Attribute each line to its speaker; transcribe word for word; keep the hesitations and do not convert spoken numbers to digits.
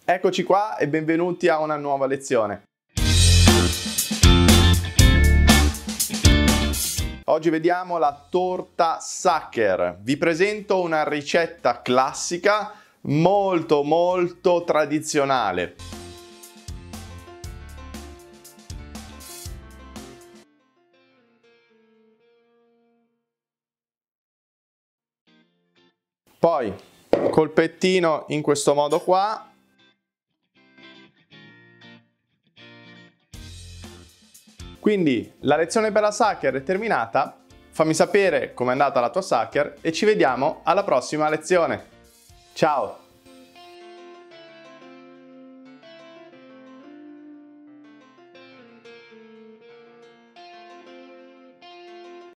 Speaker 1: Eccoci qua e benvenuti a una nuova lezione. Oggi vediamo la torta Sacher. Vi presento una ricetta classica molto molto tradizionale. Poi col pettino in questo modo qua. Quindi la lezione per la Sacher è terminata, fammi sapere com'è andata la tua Sacher e ci vediamo alla prossima lezione. Ciao!